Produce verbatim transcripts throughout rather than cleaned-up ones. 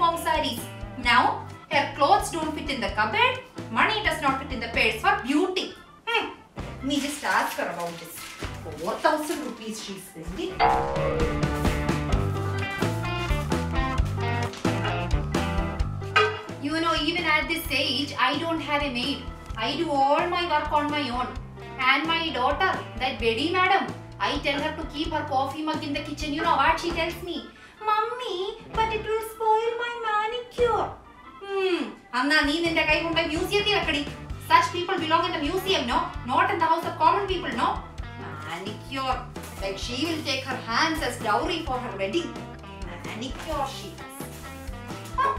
uniform sarees. Now, her clothes don't fit in the cupboard. Money does not fit in the purse for beauty. Hmm. Me just ask her about this. four thousand rupees she's spending. You know, even at this age, I don't have a maid. I do all my work on my own. And my daughter, that Betty madam, I tell her to keep her coffee mug in the kitchen. You know what she tells me? Mummy, but it will spoil my manicure. Hmm. Anna, nee ninte kai kondu museum il vekkadi. Such people belong in the museum, no? Not in the house of common people, no? Manicure. Like she will take her hands as dowry for her wedding. Manicure she has. Huh.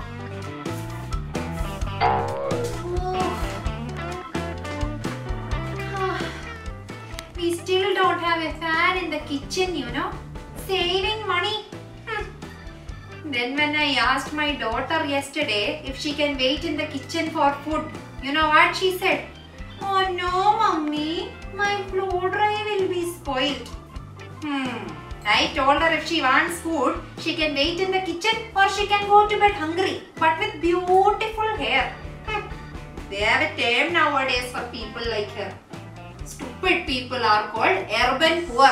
We still don't have a fan in the kitchen, you know. Saving money. Hmm. Then when I asked my daughter yesterday if she can wait in the kitchen for food, you know what she said? Oh no, mummy, my blow dry will be spoiled. Hmm. I told her if she wants food, she can wait in the kitchen or she can go to bed hungry, but with beautiful hair. Hmm. They have a term nowadays for people like her. Stupid people are called urban poor.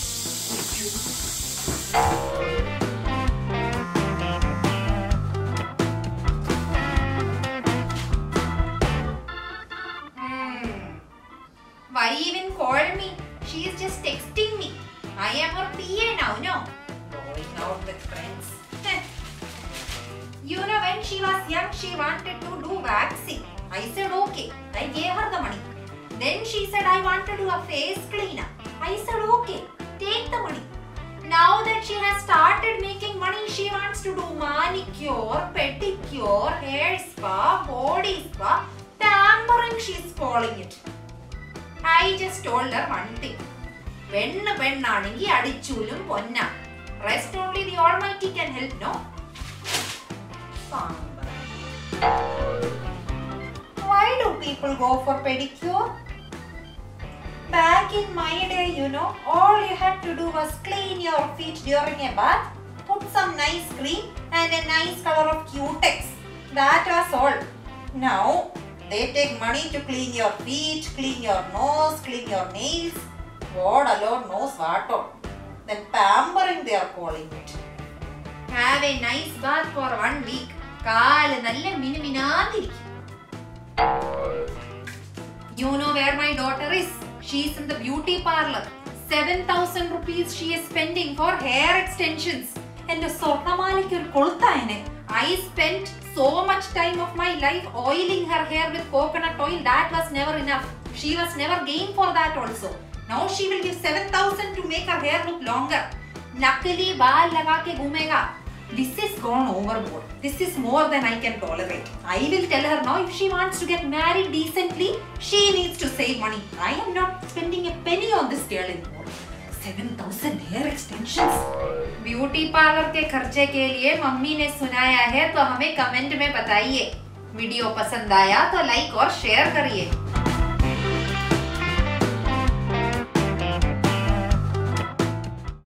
Hmm. Why even call me? She is just texting me. I am her P A now, no? Going out with friends. You know, when she was young, she wanted to do waxing. I said okay. I gave her the money. Then she said, I want to do a face cleaner. I said, okay, take the money. Now that she has started making money, she wants to do manicure, pedicure, hair spa, body spa, tampering, she's calling it. I just told her one thing. When pennaanengi adichulum ponna. Rest only the Almighty can help, no? Why do people go for pedicure? Back in my day, you know, all you had to do was clean your feet during a bath, put some nice cream and a nice color of Q-Tex. That was all. Now, they take money to clean your feet, clean your nose, clean your nails. God alone knows what all. Then pampering they are calling it. Have a nice bath for one week. Kaalu nalla minu-minandirikkum. You know where my daughter is? She is in the beauty parlor. seven thousand rupees she is spending for hair extensions. And I spent so much time of my life oiling her hair with coconut oil. That was never enough. She was never game for that also. Now she will give seven thousand to make her hair look longer. Nakali baal laga ke ghumega. This is gone overboard. This is more than I can tolerate. I will tell her now if she wants to get married decently, she needs to save money. I am not spending a penny on this girl anymore. seven thousand hair extensions. Beauty parlor के खर्चे के लिए mummy ने सुनाया है तो हमें comment में बताइए. वीडियो पसंद आया तो लाइक और शेयर करिए.